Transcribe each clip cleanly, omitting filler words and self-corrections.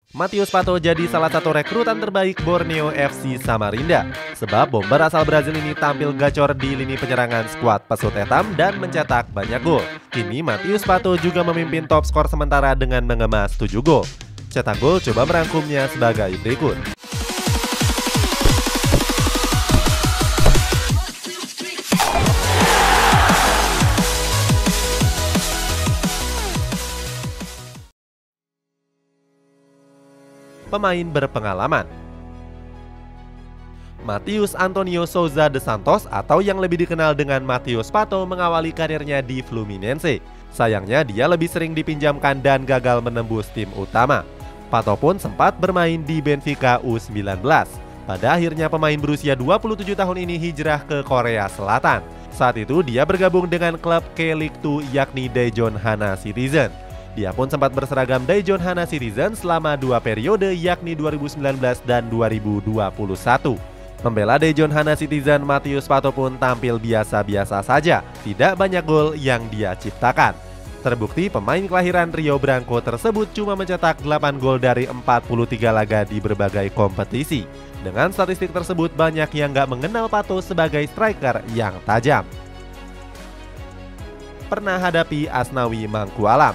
Matius Pato jadi salah satu rekrutan terbaik Borneo FC Samarinda. Sebab bomber asal Brazil ini tampil gacor di lini penyerangan skuad Pesut Etam dan mencetak banyak gol. Kini Matius Pato juga memimpin top skor sementara dengan mengemas 7 gol. Cetak gol coba merangkumnya sebagai berikut. Pemain berpengalaman. Matheus Antonio Souza de Santos atau yang lebih dikenal dengan Matius Pato mengawali karirnya di Fluminense. Sayangnya dia lebih sering dipinjamkan dan gagal menembus tim utama. Pato pun sempat bermain di Benfica U19. Pada akhirnya pemain berusia 27 tahun ini hijrah ke Korea Selatan. Saat itu dia bergabung dengan klub K-League 2 yakni Daejeon Hana Citizen. Dia pun sempat berseragam Daejeon Hana Citizen selama 2 periode yakni 2019 dan 2021. Membela Daejeon Hana Citizen, Matius Pato pun tampil biasa-biasa saja, tidak banyak gol yang dia ciptakan. Terbukti pemain kelahiran Rio Branco tersebut cuma mencetak 8 gol dari 43 laga di berbagai kompetisi. Dengan statistik tersebut banyak yang gak mengenal Pato sebagai striker yang tajam. Pernah hadapi Asnawi Mangkualam.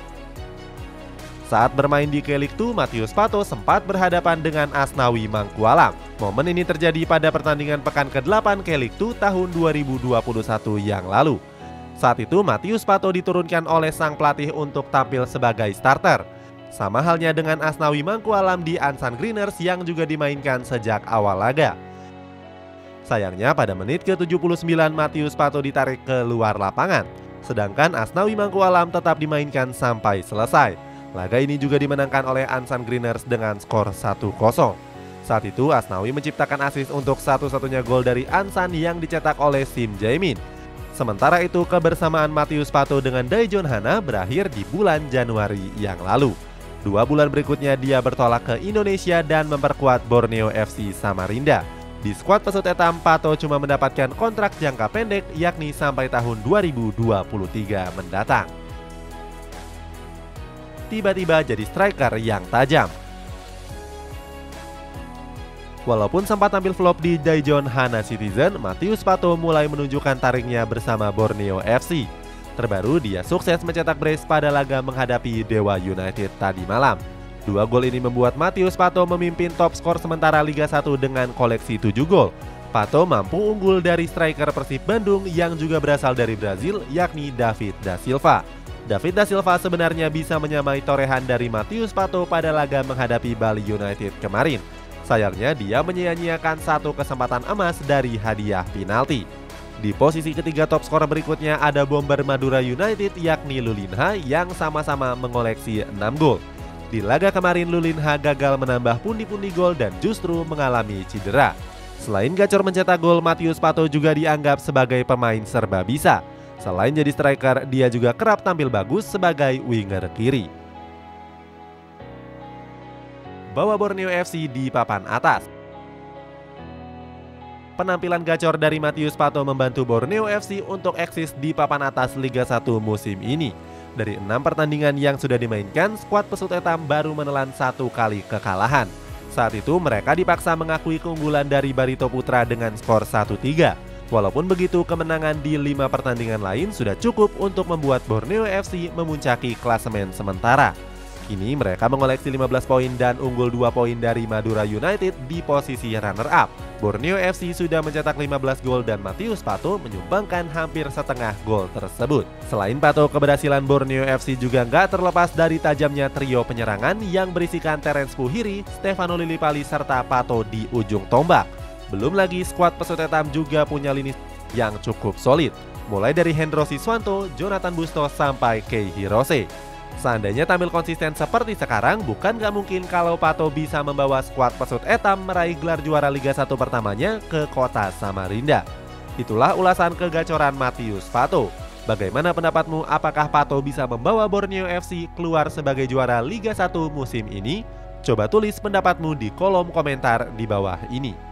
Saat bermain di K-League 2, Matius Pato sempat berhadapan dengan Asnawi Mangkualam. Momen ini terjadi pada pertandingan pekan ke-8 K-League 2 tahun 2021 yang lalu. Saat itu Matius Pato diturunkan oleh sang pelatih untuk tampil sebagai starter. Sama halnya dengan Asnawi Mangkualam di Ansan Greeners yang juga dimainkan sejak awal laga. Sayangnya pada menit ke-79 Matius Pato ditarik ke luar lapangan, sedangkan Asnawi Mangkualam tetap dimainkan sampai selesai. Laga ini juga dimenangkan oleh Ansan Greeners dengan skor 1-0. Saat itu Asnawi menciptakan assist untuk satu-satunya gol dari Ansan yang dicetak oleh Sim Jae-min. Sementara itu kebersamaan Matius Pato dengan Daejeon Hana berakhir di bulan Januari yang lalu. 2 bulan berikutnya dia bertolak ke Indonesia dan memperkuat Borneo FC Samarinda. Di skuad Pesut Etam, Pato cuma mendapatkan kontrak jangka pendek yakni sampai tahun 2023 mendatang. Tiba-tiba jadi striker yang tajam. Walaupun sempat tampil flop di Daejeon Hana Citizen, Matius Pato mulai menunjukkan taringnya bersama Borneo FC. Terbaru dia sukses mencetak brace pada laga menghadapi Dewa United tadi malam. 2 gol ini membuat Matius Pato memimpin top skor sementara Liga 1 dengan koleksi 7 gol. Pato mampu unggul dari striker Persib Bandung yang juga berasal dari Brazil yakni David da Silva. David da Silva sebenarnya bisa menyamai torehan dari Matius Pato pada laga menghadapi Bali United kemarin. Sayangnya dia menyia-nyiakan satu kesempatan emas dari hadiah penalti. Di posisi ketiga top skor berikutnya ada bomber Madura United yakni Lulinha yang sama-sama mengoleksi 6 gol. Di laga kemarin Lulinha gagal menambah pundi-pundi gol dan justru mengalami cedera. Selain gacor mencetak gol, Matius Pato juga dianggap sebagai pemain serba bisa. Selain jadi striker, dia juga kerap tampil bagus sebagai winger kiri. Bawa Borneo FC di papan atas. Penampilan gacor dari Matius Pato membantu Borneo FC untuk eksis di papan atas Liga 1 musim ini. Dari 6 pertandingan yang sudah dimainkan, skuad Pesut Etam baru menelan 1 kali kekalahan. Saat itu mereka dipaksa mengakui keunggulan dari Barito Putra dengan skor 1-3. Walaupun begitu, kemenangan di 5 pertandingan lain sudah cukup untuk membuat Borneo FC memuncaki klasemen sementara. Kini mereka mengoleksi 15 poin dan unggul 2 poin dari Madura United di posisi runner-up. Borneo FC sudah mencetak 15 gol dan Matius Pato menyumbangkan hampir setengah gol tersebut. Selain Pato, keberhasilan Borneo FC juga nggak terlepas dari tajamnya trio penyerangan yang berisikan Terence Puhiri, Stefano Lillipali, serta Pato di ujung tombak. Belum lagi skuad Pesut Etam juga punya lini yang cukup solid, mulai dari Hendro Siswanto, Jonathan Bustos, sampai Kei Hirose. Seandainya tampil konsisten seperti sekarang, bukan gak mungkin kalau Pato bisa membawa skuad Pesut Etam meraih gelar juara Liga 1 pertamanya ke kota Samarinda. Itulah ulasan kegacoran Matius Pato. Bagaimana pendapatmu? Apakah Pato bisa membawa Borneo FC keluar sebagai juara Liga 1 musim ini? Coba tulis pendapatmu di kolom komentar di bawah ini.